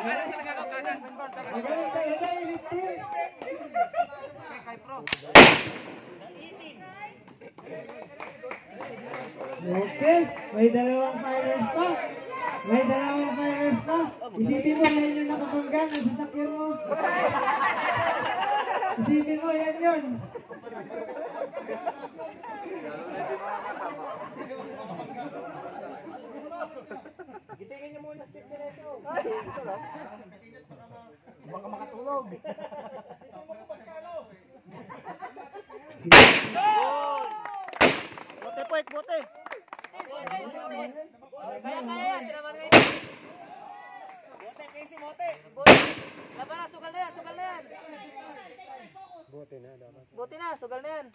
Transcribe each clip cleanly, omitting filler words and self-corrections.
Okay, may dalawang fires pa. May dalawang fires pa. Isipin mo, yan yung nakapanggan na sasakyan mo. Isipin mo, yan yun. Gisingin niyo muna si Sineso. Baka makatulog. Bote po, bote. Kaya, tinaman ngayon. Bote, Casey, bote. Laban na, sugal na yan, sugal na yan. Bote na, dapat. Bote na, sugal na yan.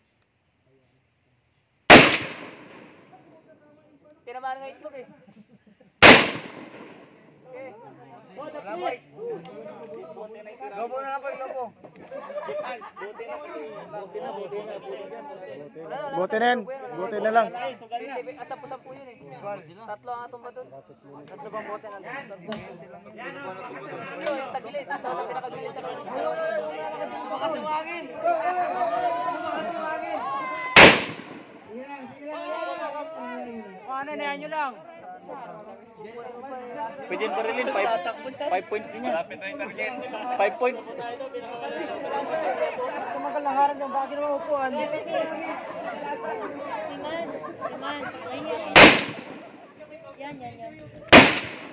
Tinaman ngayon itlog eh. Okay. Lobo na po, lobo. Bote na yan. Bote na lang. Asap-asap yun eh. Tatlo ang atong ba doon? Tatlo bang bote na lang? Yung tagilid. Tatlo sa pinakagilid. Baka sumangin. Ano na yan nyo lang? Pwede yung barilin, 5 points din yan. 5 points. Tumagal lang harang yung bagay na maupuan. Siman, ayun yan. Yan.